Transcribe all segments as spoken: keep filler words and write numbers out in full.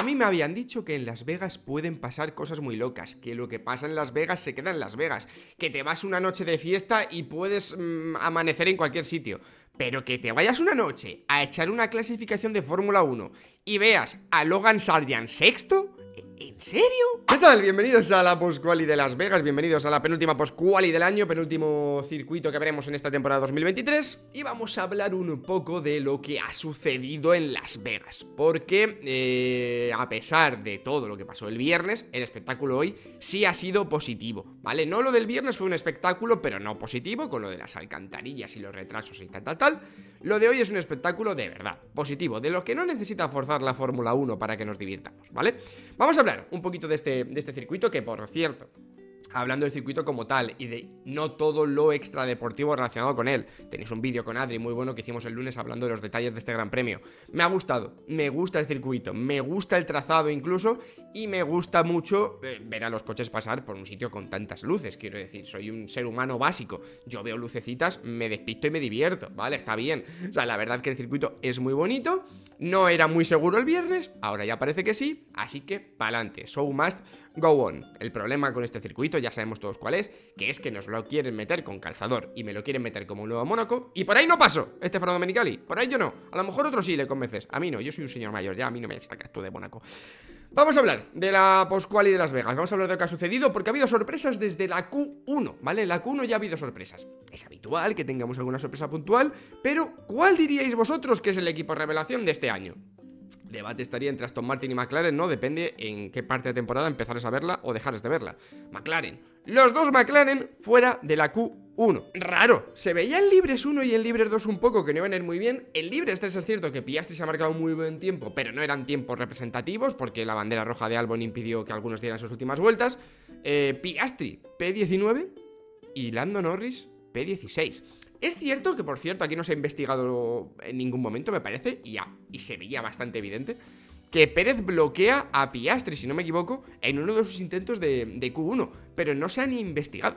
A mí me habían dicho que en Las Vegas pueden pasar cosas muy locas, que lo que pasa en Las Vegas se queda en Las Vegas, que te vas una noche de fiesta y puedes mmm, amanecer en cualquier sitio. Pero que te vayas una noche a echar una clasificación de Fórmula uno y veas a Logan Sargent sexto, ¿en serio? ¿Qué tal? Bienvenidos a la post-quali de Las Vegas, bienvenidos a la penúltima post-quali del año, penúltimo circuito que veremos en esta temporada dos mil veintitrés. Y vamos a hablar un poco de lo que ha sucedido en Las Vegas, porque eh, a pesar de todo lo que pasó el viernes, el espectáculo hoy sí ha sido positivo, ¿vale? No lo del viernes fue un espectáculo, pero no positivo, con lo de las alcantarillas y los retrasos y tal, tal, tal. Lo de hoy es un espectáculo de verdad, positivo, de lo que no necesita forzar la Fórmula uno para que nos divirtamos, ¿vale? Vamos a hablar un poquito de este, de este circuito que, por cierto, hablando del circuito como tal y de no todo lo extradeportivo relacionado con él, tenéis un vídeo con Adri muy bueno que hicimos el lunes hablando de los detalles de este gran premio. Me ha gustado, me gusta el circuito, me gusta el trazado incluso, y me gusta mucho eh, ver a los coches pasar por un sitio con tantas luces. Quiero decir, soy un ser humano básico, yo veo lucecitas, me despisto y me divierto, ¿vale? Está bien. O sea, la verdad que el circuito es muy bonito. No era muy seguro el viernes, ahora ya parece que sí, así que pa'lante, show must go on. El problema con este circuito, ya sabemos todos cuál es, que es que nos lo quieren meter con calzador y me lo quieren meter como un nuevo Mónaco, y por ahí no paso, Stefano Domenicali, por ahí yo no, a lo mejor otro sí le convences, a mí no, yo soy un señor mayor, ya a mí no me sacas tú de Mónaco. Vamos a hablar de la post-quali de Las Vegas, vamos a hablar de lo que ha sucedido porque ha habido sorpresas desde la Q uno, ¿vale? En la Q uno ya ha habido sorpresas. Es habitual que tengamos alguna sorpresa puntual, pero ¿cuál diríais vosotros que es el equipo revelación de este año? Debate estaría entre Aston Martin y McLaren, ¿no? Depende en qué parte de temporada empezares a verla o dejares de verla. McLaren. Los dos McLaren fuera de la Q uno. Raro. Se veía en Libres uno y en Libres dos un poco que no iban a ir muy bien. En Libres tres es cierto que Piastri se ha marcado muy buen tiempo, pero no eran tiempos representativos porque la bandera roja de Albon impidió que algunos dieran sus últimas vueltas. Eh, Piastri P diecinueve y Lando Norris P dieciséis. Es cierto que, por cierto, aquí no se ha investigado en ningún momento, me parece, y, ya, y se veía bastante evidente, que Pérez bloquea a Piastri, si no me equivoco, en uno de sus intentos de, de Q uno, pero no se han investigado.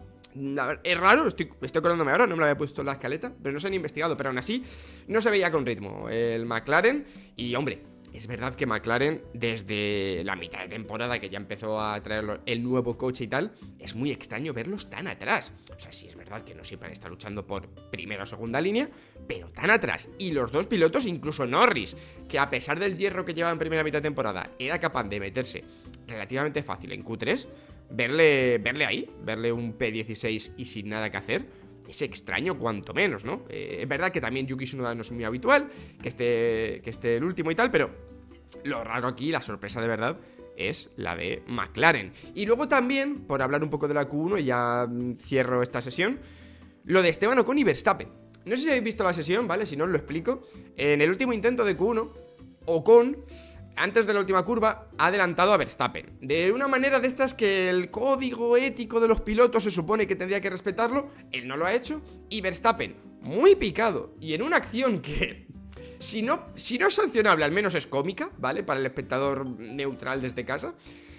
Es raro, estoy, estoy acordándome ahora, no me lo había puesto en la escaleta, pero no se han investigado, pero aún así no se veía con ritmo el McLaren. Y, hombre, es verdad que McLaren, desde la mitad de temporada que ya empezó a traer el nuevo coche y tal, es muy extraño verlos tan atrás. O sea, sí es verdad que no siempre han estado luchando por primera o segunda línea, pero tan atrás. Y los dos pilotos, incluso Norris, que a pesar del hierro que llevaba en primera mitad de temporada, era capaz de meterse relativamente fácil en Q tres, verle, verle ahí, verle un P dieciséis y sin nada que hacer, es extraño cuanto menos, ¿no? Eh, es verdad que también Yuki Tsunoda no es muy habitual, que esté, que esté el último y tal, pero lo raro aquí, la sorpresa de verdad, es la de McLaren. Y luego también, por hablar un poco de la Q uno, y ya cierro esta sesión, lo de Esteban Ocon y Verstappen. No sé si habéis visto la sesión, ¿vale? Si no, os lo explico. En el último intento de Q uno, Ocon, antes de la última curva, ha adelantado a Verstappen. De una manera de estas que el código ético de los pilotos se supone que tendría que respetarlo. Él no lo ha hecho. Y Verstappen, muy picado, y en una acción que, si no, si no es sancionable, al menos es cómica, ¿vale? Para el espectador neutral desde casa,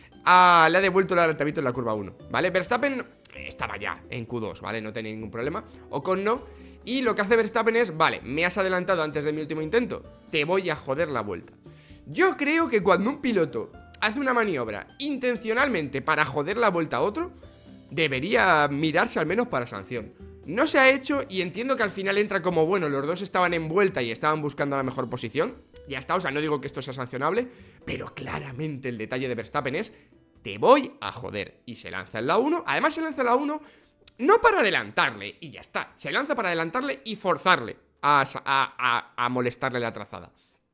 ah, le ha devuelto el adelantamiento en la curva uno, ¿vale? Verstappen estaba ya en Q dos, ¿vale? No tenía ningún problema. Ocon no. Y lo que hace Verstappen es, vale, me has adelantado antes de mi último intento, te voy a joder la vuelta. Yo creo que cuando un piloto hace una maniobra intencionalmente para joder la vuelta a otro, debería mirarse al menos para sanción. No se ha hecho y entiendo que al final entra como, bueno, los dos estaban en vuelta y estaban buscando la mejor posición. Ya está, o sea, no digo que esto sea sancionable, pero claramente el detalle de Verstappen es, te voy a joder. Y se lanza en la uno, además se lanza en la uno no para adelantarle y ya está, se lanza para adelantarle y forzarle a, a, a, a molestarle la trazada.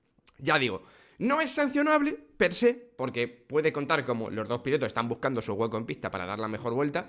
Ya digo, no es sancionable per se, porque puede contar como los dos pilotos están buscando su hueco en pista para dar la mejor vuelta,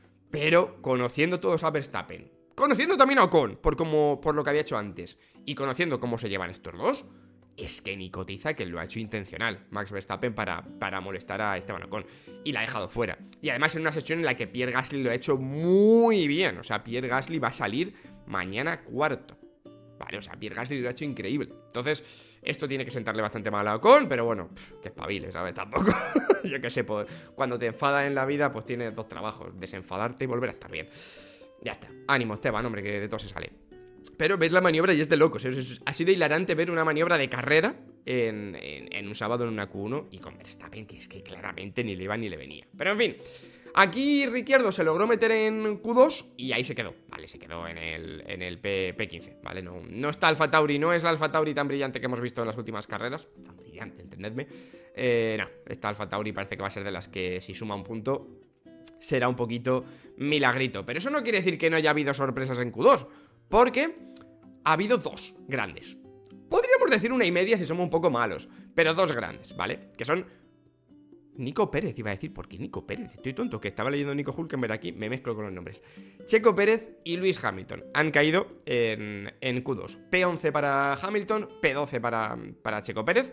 pero conociendo todos a Verstappen, conociendo también a Ocon, por, como, por lo que había hecho antes, y conociendo cómo se llevan estos dos, es que ni cotiza que lo ha hecho intencional Max Verstappen para, para molestar a Esteban Ocon, y la ha dejado fuera. Y además en una sesión en la que Pierre Gasly lo ha hecho muy bien, o sea, Pierre Gasly va a salir mañana cuarto. Vale, o sea, Pierre Gasly lo ha hecho increíble. Entonces, esto tiene que sentarle bastante mal a Ocon, pero bueno, pff, que espabile, ¿sabes? Tampoco. Yo qué sé, pues, cuando te enfadas en la vida, pues tienes dos trabajos: desenfadarte y volver a estar bien. Ya está. Ánimo, Esteban, hombre, que de todo se sale. Pero ves la maniobra y es de locos, ¿eh? Ha sido hilarante ver una maniobra de carrera en, en, en un sábado en una Q uno y con Verstappen, que es que claramente ni le iba ni le venía. Pero en fin, aquí Ricciardo se logró meter en Q dos y ahí se quedó, ¿vale? Se quedó en el, en el P quince, ¿vale? No, no está Alfa Tauri, no es la Alfa Tauri tan brillante que hemos visto en las últimas carreras. Tan brillante, entendedme. Eh, no, esta Alfa Tauri parece que va a ser de las que si suma un punto será un poquito milagrito. Pero eso no quiere decir que no haya habido sorpresas en Q dos, porque ha habido dos grandes. Podríamos decir una y media si somos un poco malos, pero dos grandes, ¿vale? Que son Nico Pérez, iba a decir, ¿por qué Nico Pérez? Estoy tonto, que estaba leyendo Nico Hülkenberg aquí, me mezclo con los nombres. Checo Pérez y Lewis Hamilton han caído en, en Q dos. P once para Hamilton, P doce para, para Checo Pérez.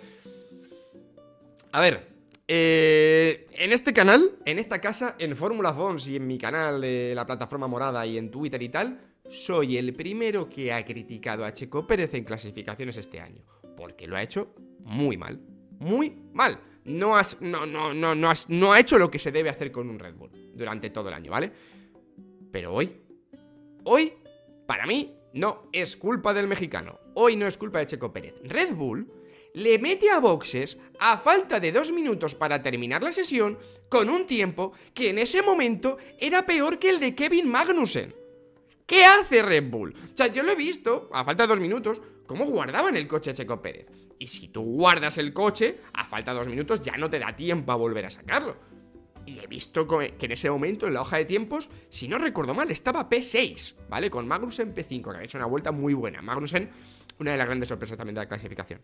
A ver, eh, en este canal, en esta casa, en Fórmula Fons y en mi canal de la plataforma morada y en Twitter y tal, soy el primero que ha criticado a Checo Pérez en clasificaciones este año, porque lo ha hecho muy mal, muy mal. No, has, no, no, no, no, has, no ha hecho lo que se debe hacer con un Red Bull durante todo el año, ¿vale? Pero hoy, hoy, para mí, no es culpa del mexicano. Hoy no es culpa de Checo Pérez. Red Bull le mete a boxes a falta de dos minutos para terminar la sesión con un tiempo que en ese momento era peor que el de Kevin Magnussen. ¿Qué hace Red Bull? O sea, yo lo he visto, a falta de dos minutos, cómo guardaban el coche Checo Pérez. Y si tú guardas el coche, a falta de dos minutos ya no te da tiempo a volver a sacarlo. Y he visto que en ese momento, en la hoja de tiempos, si no recuerdo mal, estaba P seis, ¿vale? Con Magnussen P cinco, que había hecho una vuelta muy buena. Magnussen, una de las grandes sorpresas también de la clasificación.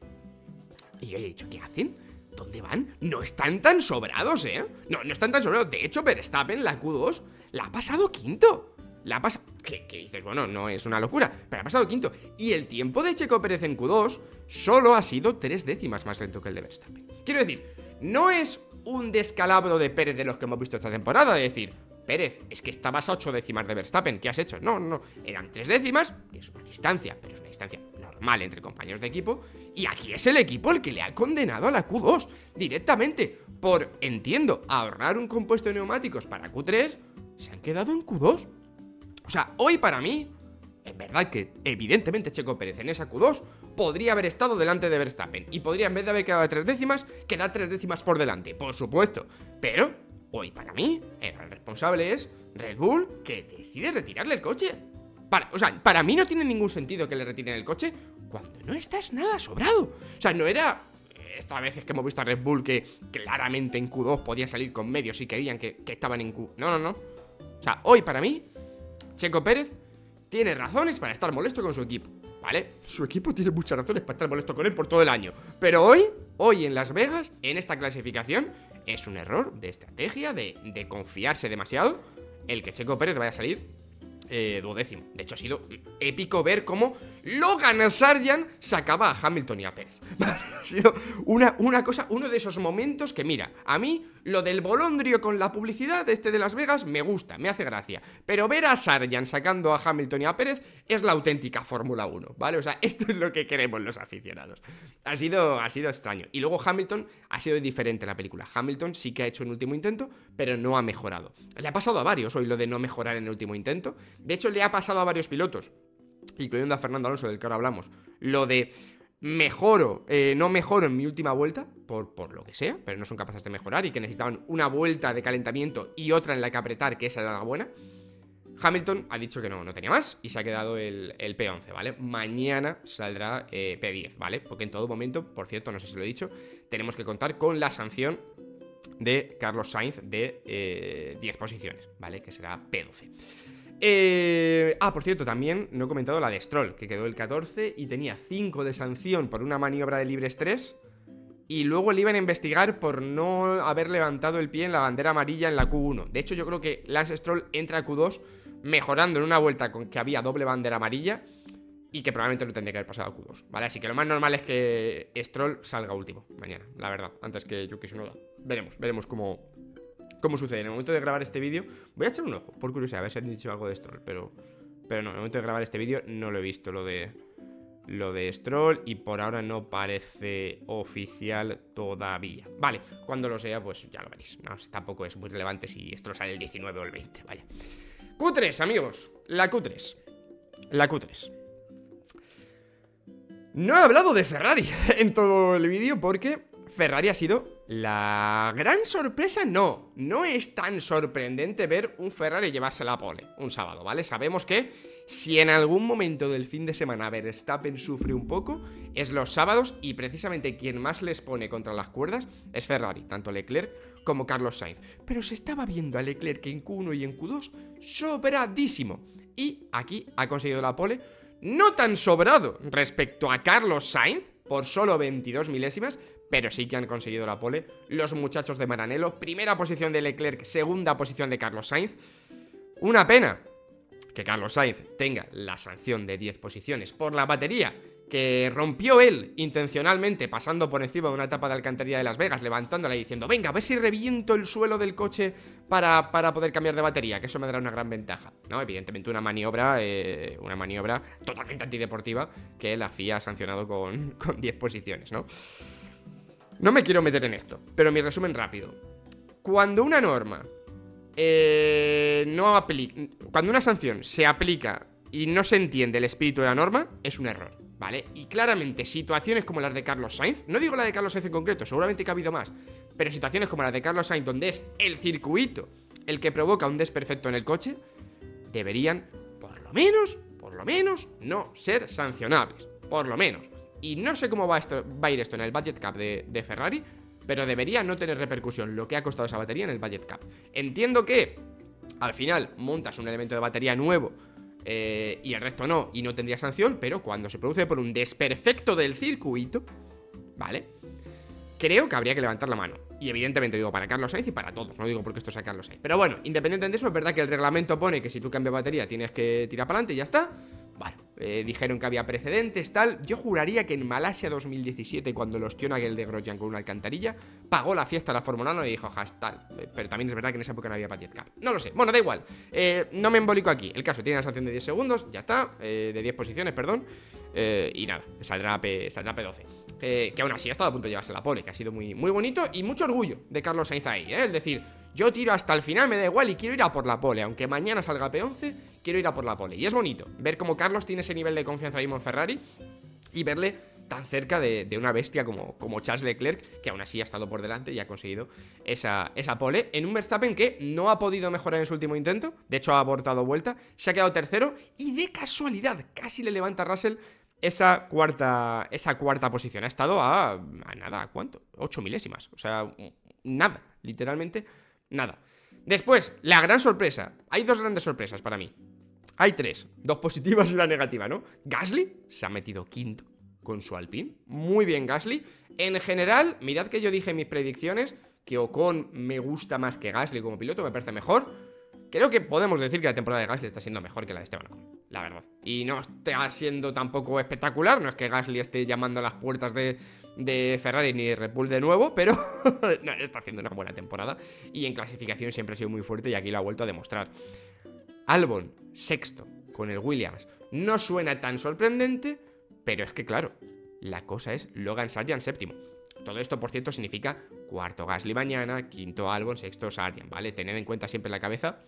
Y yo he dicho, ¿qué hacen? ¿Dónde van? No están tan sobrados, ¿eh? No, no están tan sobrados. De hecho, Verstappen, la Q dos, la ha pasado quinto. La ha pasado... ¿Qué, ¿Qué dices? Bueno, no es una locura, pero ha pasado quinto. Y el tiempo de Checo Pérez en Q dos solo ha sido tres décimas más lento que el de Verstappen. Quiero decir, no es un descalabro de Pérez de los que hemos visto esta temporada, de decir, Pérez, es que estabas a ocho décimas de Verstappen, ¿qué has hecho? No, no, no, eran tres décimas, que es una distancia, pero es una distancia normal entre compañeros de equipo. Y aquí es el equipo el que le ha condenado a la Q dos directamente por, entiendo, ahorrar un compuesto de neumáticos para Q tres, se han quedado en Q dos. O sea, hoy para mí, es verdad que evidentemente Checo Pérez en esa Q dos podría haber estado delante de Verstappen y podría, en vez de haber quedado a tres décimas, quedar tres décimas por delante, por supuesto. Pero hoy para mí, el responsable es Red Bull, que decide retirarle el coche. Para, o sea, para mí no tiene ningún sentido que le retiren el coche cuando no estás nada sobrado. O sea, no era... Estas veces que hemos visto a Red Bull que claramente en Q dos podían salir con medios si querían que, que estaban en Q. No, no, no. O sea, hoy para mí, Checo Pérez tiene razones para estar molesto con su equipo, ¿vale? Su equipo tiene muchas razones para estar molesto con él por todo el año. Pero hoy, hoy en Las Vegas, en esta clasificación, es un error de estrategia, de, de confiarse demasiado, el que Checo Pérez vaya a salir eh, duodécimo. De hecho, ha sido épico ver cómo Logan Sargent sacaba a Hamilton y a Pérez. Ha sido una, una cosa, uno de esos momentos que, mira, a mí lo del bolondrio con la publicidad este de Las Vegas me gusta, me hace gracia. Pero ver a Sargent sacando a Hamilton y a Pérez es la auténtica Fórmula uno, ¿vale? O sea, esto es lo que queremos los aficionados. Ha sido, ha sido extraño. Y luego Hamilton ha sido diferente en la película. Hamilton sí que ha hecho un último intento, pero no ha mejorado. Le ha pasado a varios hoy lo de no mejorar en el último intento. De hecho, le ha pasado a varios pilotos, incluyendo a Fernando Alonso, del que ahora hablamos, lo de mejoro, eh, no mejoro en mi última vuelta, por, por lo que sea, pero no son capaces de mejorar y que necesitaban una vuelta de calentamiento y otra en la que apretar, que esa era la buena. Hamilton ha dicho que no, no tenía más y se ha quedado el, el P once, ¿vale? Mañana saldrá eh, P diez, ¿vale? Porque en todo momento, por cierto, no sé si lo he dicho, tenemos que contar con la sanción de Carlos Sainz de eh, diez posiciones, ¿vale? Que será P doce. Eh... Ah, por cierto, también no he comentado la de Stroll, que quedó el catorce y tenía cinco de sanción por una maniobra de libres tres. Y luego le iban a investigar por no haber levantado el pie en la bandera amarilla en la Q uno. De hecho, yo creo que Lance Stroll entra a Q dos mejorando en una vuelta con que había doble bandera amarilla y que probablemente no tendría que haber pasado a Q dos, ¿vale? Así que lo más normal es que Stroll salga último mañana, la verdad, antes que Yuki Tsunoda. Veremos, veremos cómo... ¿Cómo sucede? En el momento de grabar este vídeo, voy a echar un ojo, por curiosidad, a ver si han dicho algo de Stroll, pero, pero no, en el momento de grabar este vídeo no lo he visto, lo de, lo de Stroll, y por ahora no parece oficial todavía. Vale, cuando lo sea, pues ya lo veréis. No sé, tampoco es muy relevante si Stroll sale el diecinueve o el veinte, vaya. Q tres, amigos, la Q tres. La Q tres. No he hablado de Ferrari en todo el vídeo porque Ferrari ha sido la gran sorpresa. No, no es tan sorprendente ver un Ferrari llevarse la pole un sábado, ¿vale? Sabemos que si en algún momento del fin de semana Verstappen sufre un poco, es los sábados, y precisamente quien más les pone contra las cuerdas es Ferrari, tanto Leclerc como Carlos Sainz. Pero se estaba viendo a Leclerc en Q uno y en Q dos sobradísimo, y aquí ha conseguido la pole no tan sobrado respecto a Carlos Sainz, por solo veintidós milésimas, pero sí que han conseguido la pole los muchachos de Maranello. Primera posición de Leclerc, segunda posición de Carlos Sainz. Una pena que Carlos Sainz tenga la sanción de diez posiciones por la batería que rompió él intencionalmente, pasando por encima de una etapa de alcantarilla de Las Vegas, levantándola y diciendo: venga, a ver si reviento el suelo del coche para, para poder cambiar de batería, que eso me dará una gran ventaja. No, evidentemente una maniobra, eh, una maniobra totalmente antideportiva que la F I A ha sancionado con, con diez posiciones, ¿no? No me quiero meter en esto, pero mi resumen rápido. Cuando una norma eh, no aplica, cuando una sanción se aplica y no se entiende el espíritu de la norma, es un error, ¿vale? Y claramente situaciones como las de Carlos Sainz, no digo la de Carlos Sainz en concreto, seguramente que ha habido más, pero situaciones como las de Carlos Sainz, donde es el circuito el que provoca un desperfecto en el coche, deberían, por lo menos, por lo menos, no ser sancionables, por lo menos. Y no sé cómo va, esto, va a ir esto en el Budget Cap de, de Ferrari, pero debería no tener repercusión lo que ha costado esa batería en el Budget Cap. Entiendo que al final montas un elemento de batería nuevo eh, y el resto no, y no tendría sanción, pero cuando se produce por un desperfecto del circuito, ¿vale? Creo que habría que levantar la mano. Y evidentemente digo para Carlos Sainz y para todos, no digo porque esto sea Carlos Sainz. Pero bueno, independientemente de eso, es verdad que el reglamento pone que si tú cambias batería tienes que tirar para adelante y ya está. Bueno, eh, dijeron que había precedentes, tal. Yo juraría que en Malasia dos mil diecisiete, cuando los tío Nagel de Grosjean con una alcantarilla pagó la fiesta a la Fórmula uno y dijo, hashtag. Pero también es verdad que en esa época no había Budget Cap. No lo sé, bueno, da igual. eh, No me embolico aquí. El caso tiene una sanción de diez segundos, ya está, eh, de diez posiciones, perdón. eh, Y nada, saldrá P, saldrá P doce. Que, que aún así ha estado a punto de llevarse la pole, que ha sido muy, muy bonito y mucho orgullo de Carlos Sainz ahí, ¿eh? Es decir, yo tiro hasta el final, me da igual y quiero ir a por la pole. Aunque mañana salga P once, quiero ir a por la pole. Y es bonito ver cómo Carlos tiene ese nivel de confianza mismo en Ferrari y verle tan cerca de, de una bestia como, como Charles Leclerc, que aún así ha estado por delante y ha conseguido esa, esa pole en un Verstappen que no ha podido mejorar en su último intento. De hecho ha abortado vuelta, se ha quedado tercero y de casualidad casi le levanta a Russell esa cuarta, esa cuarta posición. Ha estado a, a nada, ¿a cuánto? ocho milésimas, o sea, nada, literalmente nada. Después, la gran sorpresa. Hay dos grandes sorpresas para mí. Hay tres, dos positivas y una negativa, ¿no? Gasly se ha metido quinto con su Alpine. Muy bien Gasly. En general, mirad que yo dije en mis predicciones que Ocon me gusta más que Gasly como piloto, me parece mejor. Creo que podemos decir que la temporada de Gasly está siendo mejor que la de Esteban Ocon, la verdad. Y no está siendo tampoco espectacular. No es que Gasly esté llamando a las puertas de, de Ferrari ni de Red Bull de nuevo, pero no, está haciendo una buena temporada. Y en clasificación siempre ha sido muy fuerte y aquí lo ha vuelto a demostrar. Albon, sexto, con el Williams. No suena tan sorprendente, pero es que claro, la cosa es Logan Sargeant séptimo. Todo esto, por cierto, significa cuarto Gasly mañana, quinto Albon, sexto Sargeant, ¿vale? Tened en cuenta siempre en la cabeza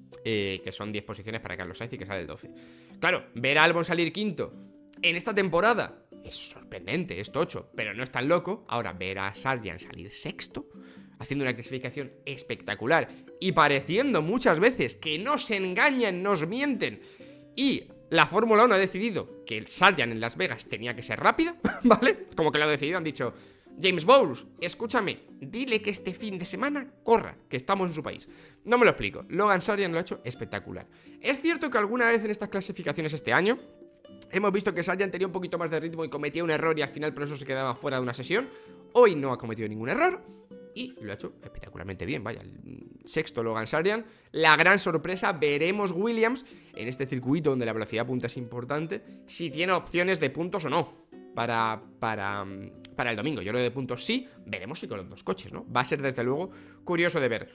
eh, que son diez posiciones para Carlos Sainz y que sale el doce. Claro, ver a Albon salir quinto en esta temporada es sorprendente, es tocho, pero no es tan loco. Ahora, ver a Sargeant salir sexto, haciendo una clasificación espectacular y pareciendo muchas veces que nos engañan, nos mienten, y la Fórmula uno ha decidido que el Sargeant en Las Vegas tenía que ser rápido, ¿vale? Como que lo ha decidido, han dicho: James Bowles, escúchame, dile que este fin de semana corra, que estamos en su país. No me lo explico, Logan Sargeant lo ha hecho espectacular. Es cierto que alguna vez en estas clasificaciones este año hemos visto que Sargeant tenía un poquito más de ritmo y cometía un error y al final por eso se quedaba fuera de una sesión. Hoy no ha cometido ningún error y lo ha hecho espectacularmente bien, vaya, el sexto Logan Sargeant. La gran sorpresa, veremos Williams en este circuito donde la velocidad punta es importante, si tiene opciones de puntos o no para, para, para el domingo. Yo lo de puntos sí, veremos si con los dos coches, ¿no? Va a ser desde luego curioso de ver.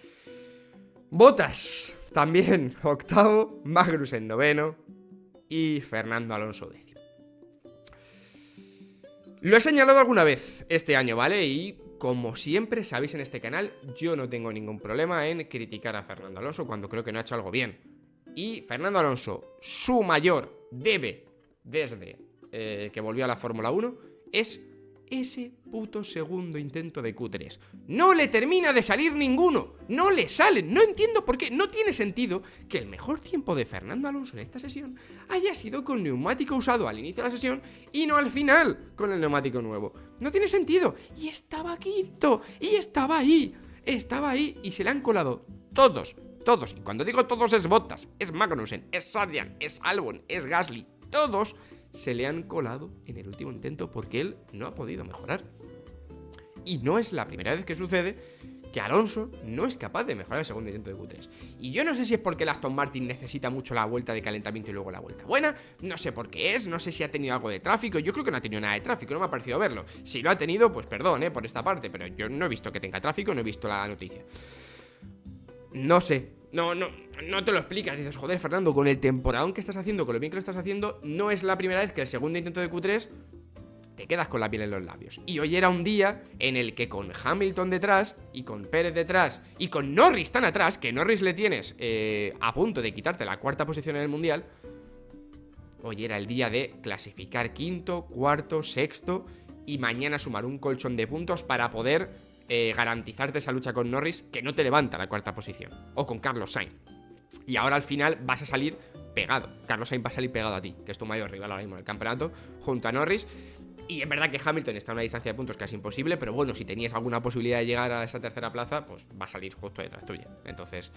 Bottas también octavo, Magnussen noveno y Fernando Alonso décimo. Lo he señalado alguna vez este año, ¿vale? Y como siempre sabéis en este canal, yo no tengo ningún problema en criticar a Fernando Alonso cuando creo que no ha hecho algo bien. Y Fernando Alonso, su mayor debe desde eh, que volvió a la Fórmula uno, es ese puto segundo intento de Q tres. No le termina de salir ninguno, no le salen, no entiendo por qué. No tiene sentido que el mejor tiempo de Fernando Alonso en esta sesión haya sido con neumático usado al inicio de la sesión y no al final con el neumático nuevo. No tiene sentido. Y estaba quinto, y estaba ahí, estaba ahí y se le han colado todos, todos. Y cuando digo todos es Bottas, es Magnussen, es Sargent, es Albon, es Gasly, todos se le han colado en el último intento porque él no ha podido mejorar. Y no es la primera vez que sucede que Alonso no es capaz de mejorar el segundo intento de Q tres. Y yo no sé si es porque el Aston Martin necesita mucho la vuelta de calentamiento y luego la vuelta buena, no sé por qué es, no sé si ha tenido algo de tráfico, yo creo que no ha tenido nada de tráfico, no me ha parecido verlo. Si lo ha tenido, pues perdón, eh, por esta parte, pero yo no he visto que tenga tráfico, no he visto la noticia. No sé, no, no, no te lo explicas. Dices, joder, Fernando, con el temporadón que estás haciendo, con lo bien que lo estás haciendo, no es la primera vez que el segundo intento de Q tres te quedas con la piel en los labios. Y hoy era un día en el que con Hamilton detrás, y con Pérez detrás, y con Norris tan atrás, que Norris le tienes eh, a punto de quitarte la cuarta posición en el Mundial, hoy era el día de clasificar quinto, cuarto, sexto, y mañana sumar un colchón de puntos para poder Eh, garantizarte esa lucha con Norris, que no te levanta la cuarta posición, o con Carlos Sainz. Y ahora al final vas a salir pegado. Carlos Sainz va a salir pegado a ti, que es tu mayor rival ahora mismo en el campeonato, junto a Norris. Y es verdad que Hamilton está a una distancia de puntos casi imposible, pero bueno, si tenías alguna posibilidad de llegar a esa tercera plaza, pues va a salir justo detrás tuya. Entonces,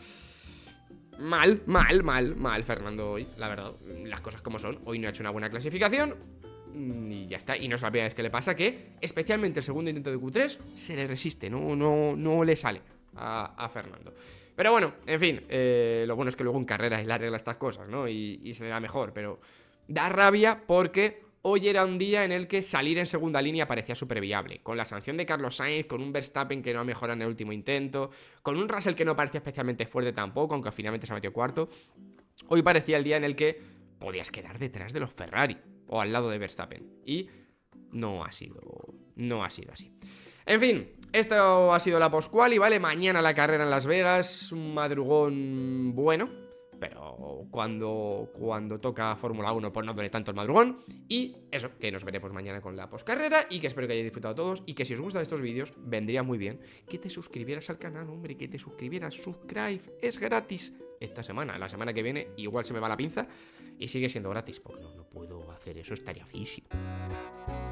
mal, mal, mal, mal Fernando hoy, la verdad. Las cosas como son. Hoy no ha hecho una buena clasificación y ya está, y no es la primera vez que le pasa, que especialmente el segundo intento de Q tres se le resiste, no, no, no le sale a, a Fernando. Pero bueno, en fin, eh, lo bueno es que luego en carrera él arregla estas cosas, ¿no? Y, y se le da mejor, pero da rabia porque hoy era un día en el que salir en segunda línea parecía súper viable, con la sanción de Carlos Sainz, con un Verstappen que no ha mejorado en el último intento, con un Russell que no parecía especialmente fuerte tampoco, aunque finalmente se metió cuarto. Hoy parecía el día en el que podías quedar detrás de los Ferrari o al lado de Verstappen, y no ha sido, no ha sido así. En fin, esto ha sido la post-quali, y vale, mañana la carrera en Las Vegas, un madrugón bueno, pero cuando, cuando toca Fórmula uno pues no duele tanto el madrugón. Y eso, que nos veremos mañana con la postcarrera, y que espero que hayáis disfrutado todos, y que si os gustan estos vídeos, vendría muy bien que te suscribieras al canal, hombre, que te suscribieras, subscribe, es gratis. Esta semana, la semana que viene igual se me va la pinza y sigue siendo gratis, porque no, no puedo hacer eso, estaría feísimo.